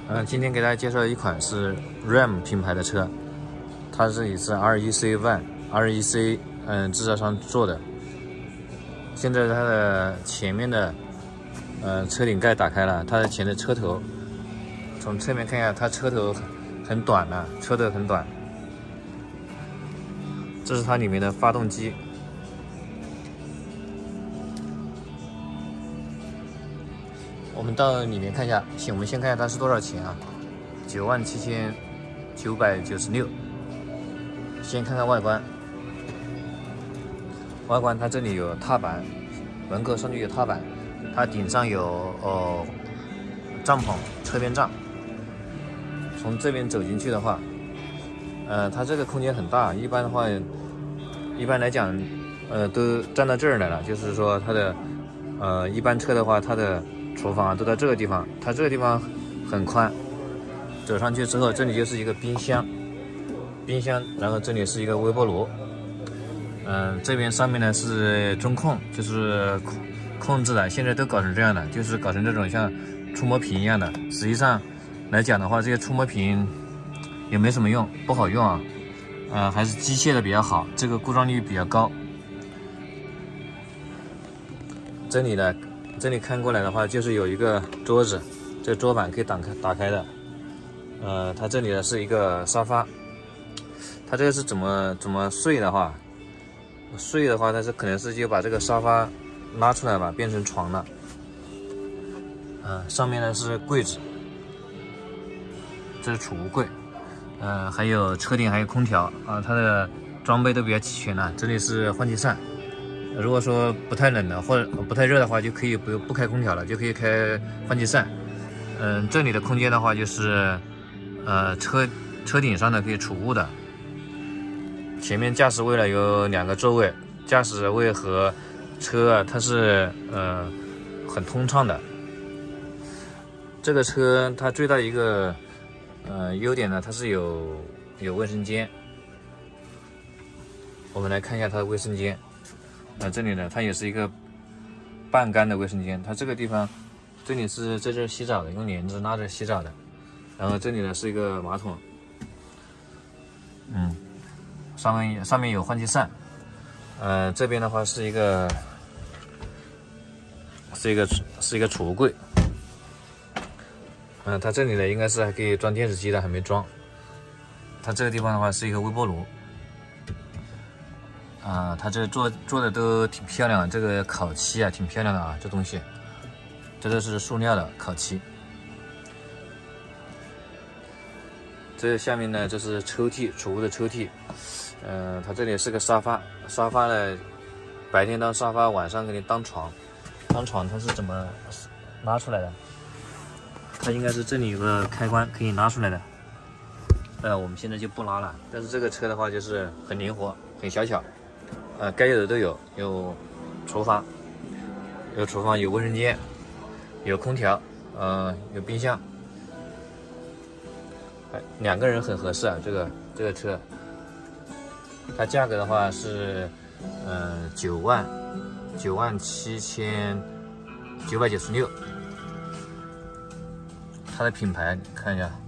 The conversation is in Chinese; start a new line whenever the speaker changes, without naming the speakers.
今天给大家介绍一款是 RAM 品牌的车，它这里是 REC One 制造商做的。现在它的前面的车顶盖打开了，它的前的车头，从侧面看一下，它车头很短的，车头很短。这是它里面的发动机。我们到里面看一下，我们先看一下它是多少钱啊？97,996。先看看外观，它这里有踏板，门口上去有踏板，它顶上有帐篷，车边帐。从这边走进去的话，它这个空间很大，一般来讲，都站到这儿来了。就是说它的一般车的话，它的厨房都在这个地方，它这个地方很宽，走上去之后，这里就是一个冰箱，然后这里是一个微波炉，这边上面呢是中控，就是控制的，现在都搞成这样的，就是搞成这种像触摸屏一样的。实际上来讲的话，这些触摸屏也没什么用，不好用啊，还是机械的比较好，这个故障率比较高。这里看过来的话，就是有一个桌子，这个桌板可以打开的。它这里呢是一个沙发，它这个是怎么睡的话，它是可能是就把这个沙发拉出来吧，变成床了。上面呢是柜子，这是储物柜。还有车顶还有空调啊，它的装备都比较齐全了。这里是换气扇。如果说不太冷的或者不太热的话，就可以不开空调了，就可以开换气扇。这里的空间的话，就是车顶上的可以储物的。前面驾驶位呢有2个座位，驾驶位和车啊，它是很通畅的。这个车它最大的一个优点呢，它是有卫生间。我们来看一下它的卫生间。这里呢，它也是一个半干的卫生间。它这个地方，这里是在这洗澡的，用帘子拉着洗澡的。然后这里呢是一个马桶，上面有换气扇。这边的话是一个储物柜。它这里呢应该是还可以装电视机的，还没装。它这个地方的话是一个微波炉。它这做的都挺漂亮的，这个烤漆啊挺漂亮的啊，这东西，这都是塑料的烤漆。这下面呢，这是抽屉，储物的抽屉。它这里是个沙发呢，白天当沙发，晚上给你当床。它是怎么拉出来的？它应该是这里有个开关可以拉出来的。我们现在就不拉了，但是这个车的话就是很灵活，很小巧。该有的都有，有厨房，有卫生间，有空调，有冰箱。2个人很合适啊，这个车。它价格的话是97996。它的品牌看一下。